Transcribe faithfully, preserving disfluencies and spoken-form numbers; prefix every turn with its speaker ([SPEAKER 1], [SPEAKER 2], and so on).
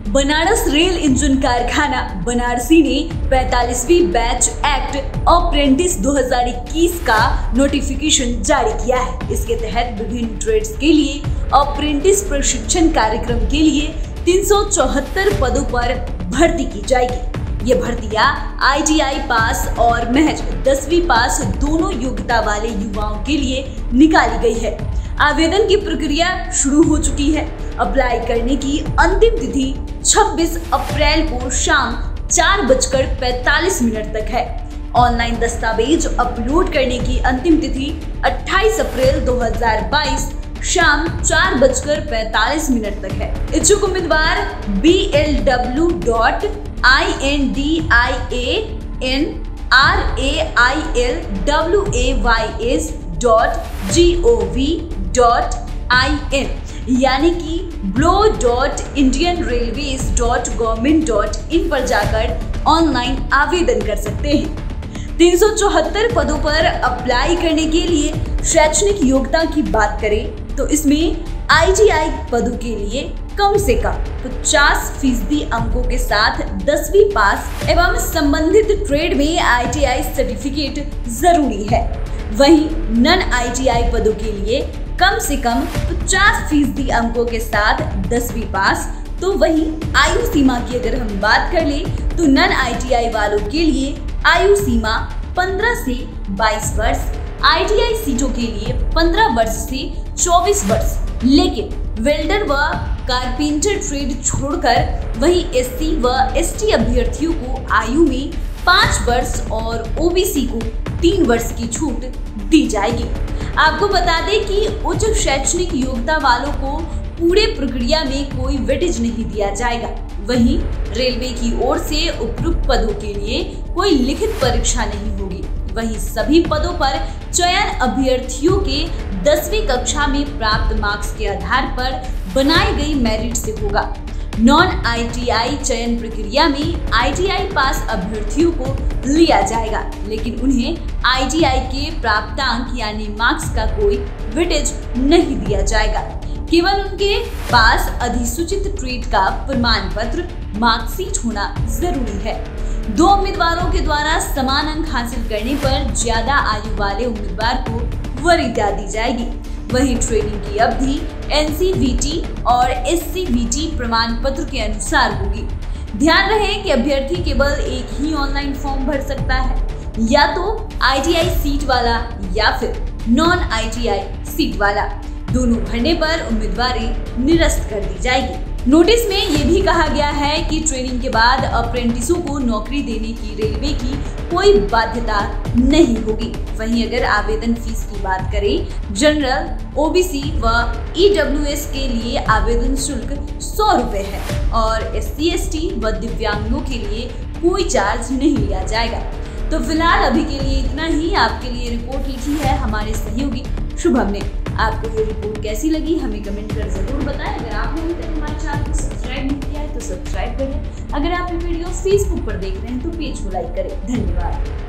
[SPEAKER 1] Banaras rail engine कारखाना बनारसी ने पैंतालीसवीं batch act apprentice दो हज़ार इक्कीस का नोटिफिकेशन जारी किया है। इसके तहत विभिन्न ट्रेड्स के लिए अप्रेंटिस प्रशिक्षण कार्यक्रम के लिए तीन सौ चौहत्तर पदों पर भर्ती की जाएगी। ये भर्तियां आई टी आई पास और महज दसवीं पास दोनों योग्यता वाले युवाओं के लिए निकाली गई है। आवेदन की प्रक्रिया शुरू हो चुकी है। अप्लाई करने की अंतिम तिथि छब्बीस अप्रैल को शाम चार बजकर पैंतालीस मिनट तक है। ऑनलाइन दस्तावेज अपलोड करने की अंतिम तिथि अट्ठाईस अप्रैल दो हज़ार बाईस शाम चार बजकर पैंतालीस मिनट तक है। इच्छुक उम्मीदवार B L W dot I N D I A N R A I L W A Y S dot G O V dot I N यानी कि blw dot Indian railways dot government dot in पर जाकर online आवेदन कर सकते हैं। तीन सौ चौहत्तर पदों पर अप्लाई करने के लिए शैक्षणिक योग्यता की बात करें तो इसमें आई टी आई पदों के लिए कम से कम पचास फीसदी अंकों के साथ दसवीं पास एवं संबंधित ट्रेड में आई टी आई सर्टिफिकेट जरूरी है। वहीं नन आई टी आई पदों के लिए कम से कम पचास फीसदी अंकों के साथ दसवीं पास। तो वहीं आयु सीमा की अगर हम बात कर ले तो नन आई टी आई वालों के लिए आयु सीमा पंद्रह से बाईस वर्ष, आई टी आई सीटों के लिए पंद्रह वर्ष से चौबीस वर्ष। लेकिन वेल्डर व कारपेंटर ट्रेड छोड़कर वहीं एस सी व एस टी अभ्यर्थियों को आयु में पाँच वर्ष और ओ बी सी को तीन वर्ष की छूट दी जाएगी। आपको बता दें कि उच्च शैक्षणिक योग्यता वालों को पूरे प्रक्रिया में कोई वेटेज नहीं दिया जाएगा। वहीं रेलवे की ओर से उपयुक्त पदों के लिए कोई लिखित परीक्षा नहीं होगी। वहीं सभी पदों पर चयन अभ्यर्थियों के दसवीं कक्षा में प्राप्त मार्क्स के आधार पर बनाई गई मेरिट से होगा। नॉन आई टी आई चयन प्रक्रिया में आई टी आई पास अभ्यर्थियों को लिया जाएगा, लेकिन उन्हें आई टी आई के प्राप्तांक यानी मार्क्स का कोई वेटेज नहीं दिया जाएगा। केवल उनके पास अधिसूचित ट्रेड का प्रमाण पत्र मार्कशीट होना जरूरी है। दो उम्मीदवारों के द्वारा समान अंक हासिल करने पर ज्यादा आयु वाले उम्मीदवार को वरीयता दी जाएगी। वहीं ट्रेनिंग की अवधि एन सी वी टी और एस सी वी टी प्रमाण पत्र के अनुसार होगी। ध्यान रहे कि अभ्यर्थी केवल एक ही ऑनलाइन फॉर्म भर सकता है, या तो आई टी आई सीट वाला या फिर non I T I seat वाला। दोनों भरने पर उम्मीदवारें निरस्त कर दी जाएगी। नोटिस में ये भी कहा गया है कि ट्रेनिंग के बाद अप्रेंटिसों को नौकरी देने की रेलवे की कोई बाध्यता नहीं होगी। वहीं अगर आवेदन फीस की बात करें, जनरल, ओ बी सी व ई डब्ल्यू एस के लिए आवेदन शुल्क सौ रुपए है और एस सी एस टी व दिव्यांगों के लिए कोई चार्ज नहीं लिया जाएगा। तो फिलहाल अभी के लिए इतना ही। आपके लिए रिपोर्ट लिखी है हमारे सहयोगी शुभम ने। आपको ये रिपोर्ट कैसी लगी हमें कमेंट कर जरूर बताएं। अगर आपने अभी तक हमारे चैनल को सब्सक्राइब नहीं किया है तो सब्सक्राइब करें। अगर आप ये वीडियो फेसबुक पर देख रहे हैं तो पेज को लाइक करें। धन्यवाद।